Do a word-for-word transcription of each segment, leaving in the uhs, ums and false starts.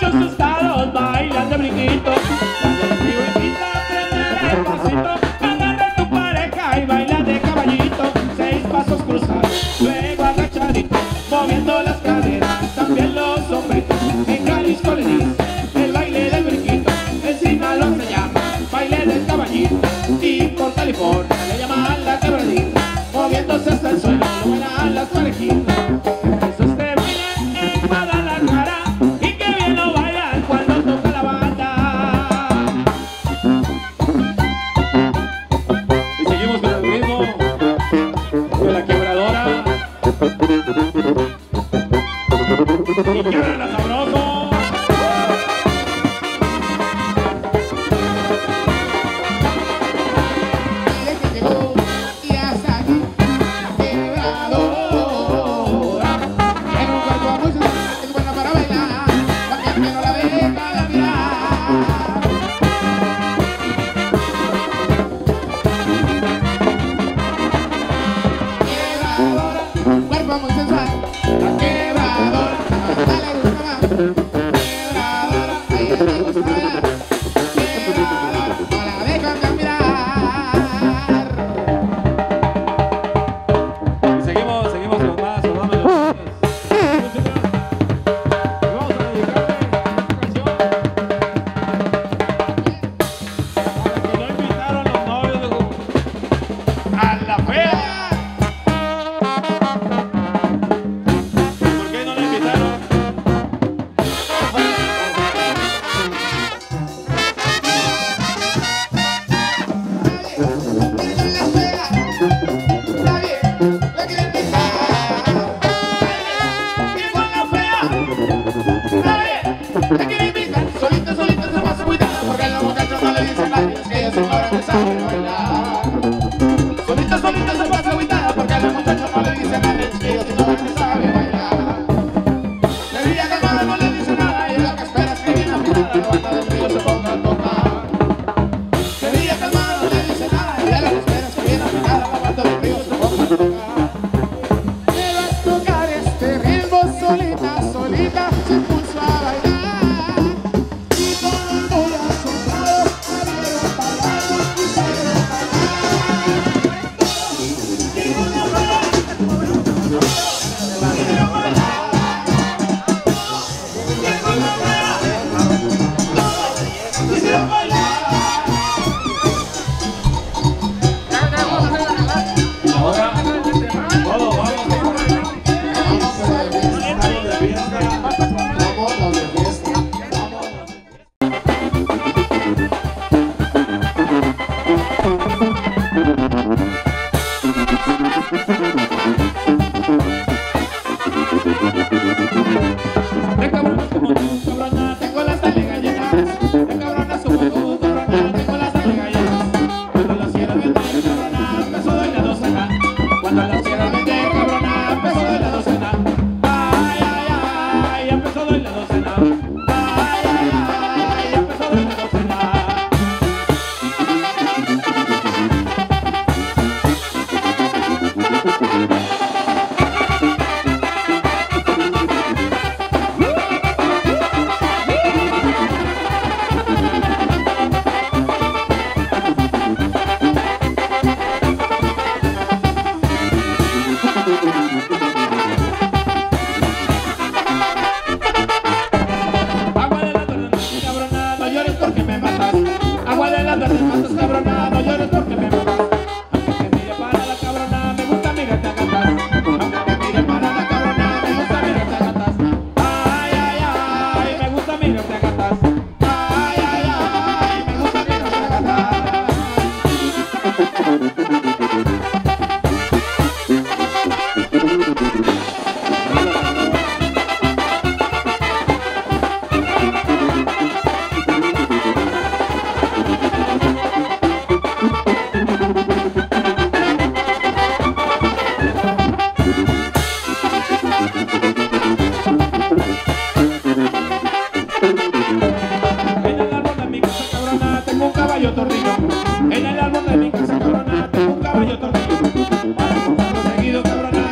muchos estados bailan de brinquito. Cuando les digo invita a aprender el pasito, agarra a tu pareja y baila de caballito. Seis pasos cruzados, luego agachadito, moviendo las caderas, también los hombritos. En Jalisco le dicen el baile del brinquito, en Sinaloa se llama baile del caballito, y por California le llaman la quebradita, moviéndose hasta el suelo, lo bailan las parejitas. Eso se baila en Guadalajara, y que bien lo bailan cuando toca la banda. Y seguimos con el ritmo de la quebradora. Y quiebrala sabroso.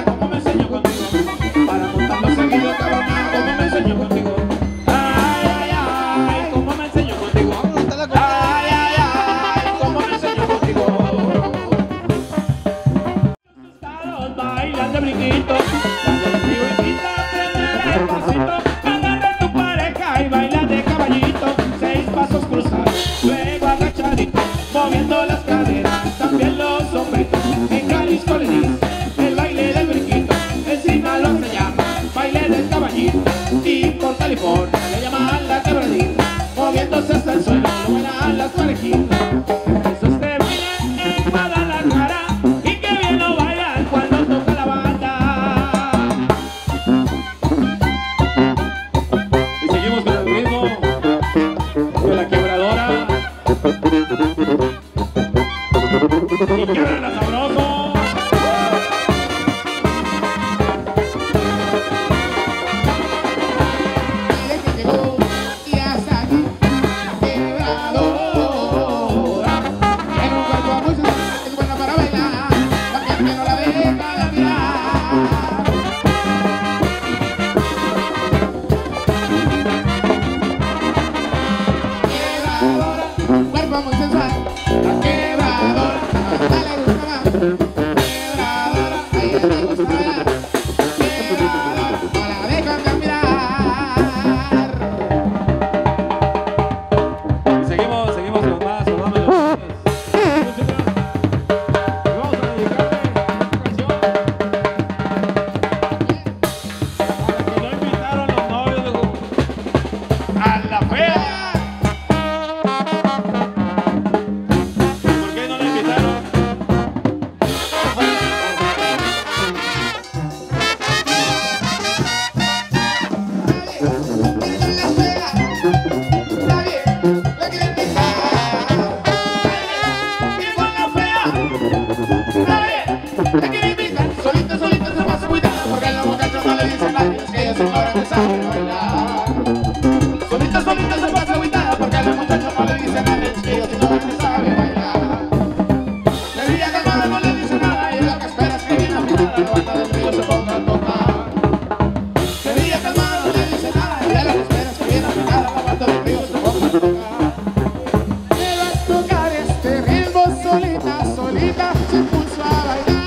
Para montarlo seguido, cabrona, como me enseñó contigo. Ay, ay, esquina. Esos te bailan en Guadalajara y que bien lo bailan cuando toca la banda. Y seguimos con el ritmo de la quebradora. Y quiebran la sabroso. Solita, solita se pasa cuidado porque a los muchachos no le dicen nada, es que ellos son ahora que saben bailar. Solita, solita se pasa cuidado porque a los muchachos no le dicen nada, es que ellos son ahora que saben bailar. Le diría que ahora no le dicen nada y lo que espera es que viene a mirar la banda del río se ponga a tocar. Le diría que ahora no le dicen nada y lo que espera es que viene a mirar la banda del río se ponga a tocar. Me va a tocar este ritmo solita, solita se puso a bailar.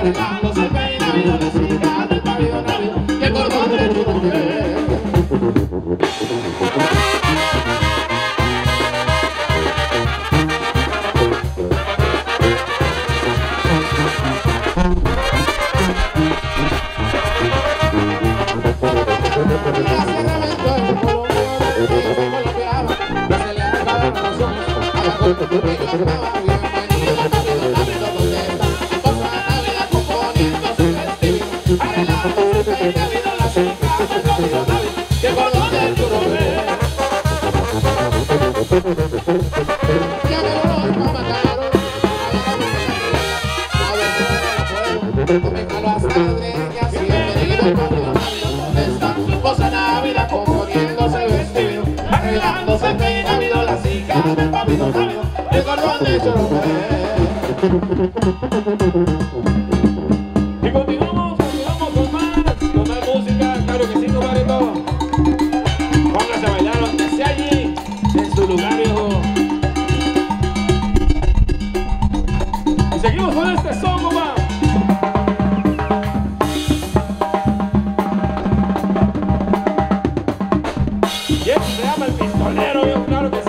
arreglándose el peinado, la cinta del pabellón navido y el cordón de tu mujer. Cosa Navidad componiéndose vestido, arreglándose el peinado, la cica del pabellón navido, el cordón de choromé. Y continuamos, continuamos con más, con más música, claro que sí, compadrito. Póngase a bailar donde sea allí, en su lugar, viejo. Y seguimos con este son, compa. Y eso se llama el pistolero, viejo, claro que sí.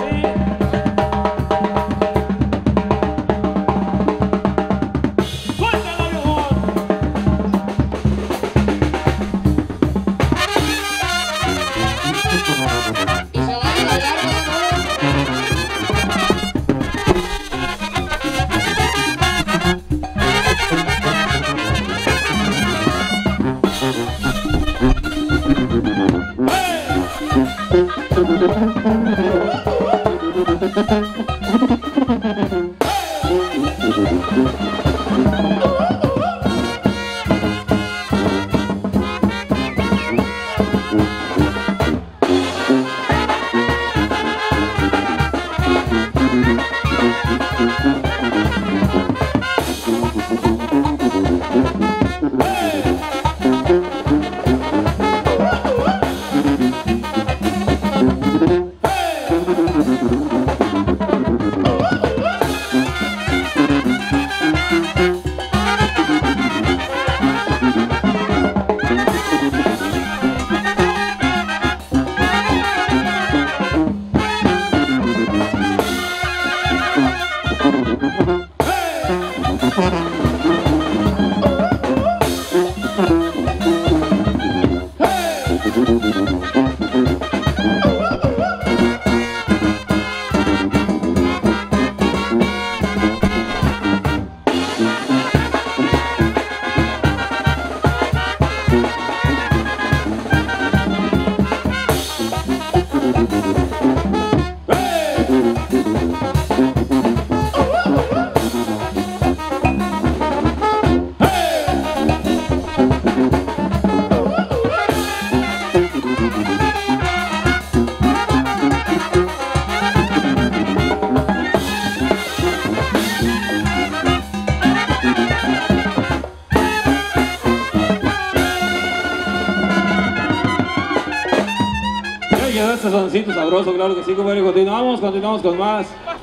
Este soncito sabroso, claro que sí, compadre. Continuamos, continuamos con más.